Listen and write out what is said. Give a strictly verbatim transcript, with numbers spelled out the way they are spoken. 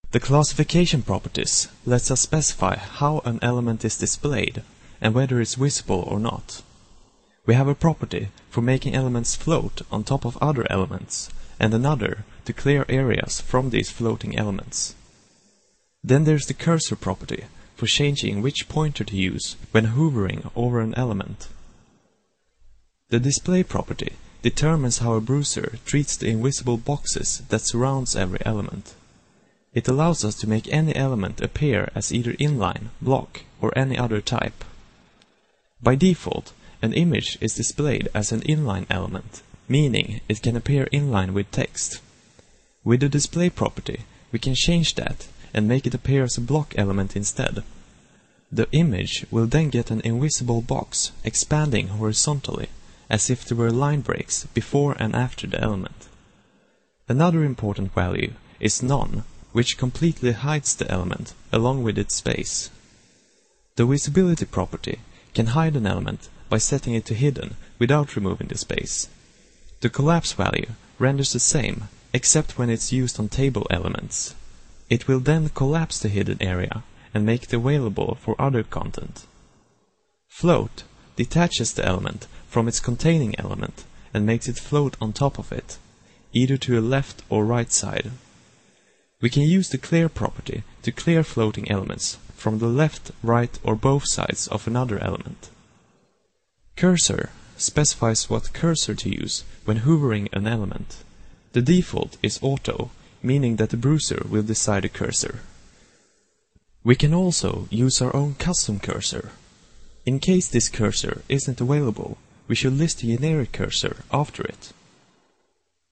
The classification properties lets us specify how an element is displayed and whether it's visible or not. We have a property for making elements float on top of other elements, and another to clear areas from these floating elements. Then there's the cursor property for changing which pointer to use when hovering over an element. The display property determines how a browser treats the invisible boxes that surrounds every element. It allows us to make any element appear as either inline, block, or any other type. By default, an image is displayed as an inline element, meaning it can appear inline with text. With the display property, we can change that and make it appear as a block element instead. The image will then get an invisible box expanding horizontally, as if there were line breaks before and after the element. Another important value is none, which completely hides the element along with its space. The visibility property can hide an element by setting it to hidden without removing the space. The collapse value renders the same, except when it's used on table elements. It will then collapse the hidden area and make it available for other content. Float detaches the element from its containing element and makes it float on top of it, either to a left or right side. We can use the clear property to clear floating elements from the left, right, or both sides of another element. Cursor specifies what cursor to use when hovering an element. The default is auto, meaning that the browser will decide a cursor. We can also use our own custom cursor. In case this cursor isn't available, we should list a generic cursor after it.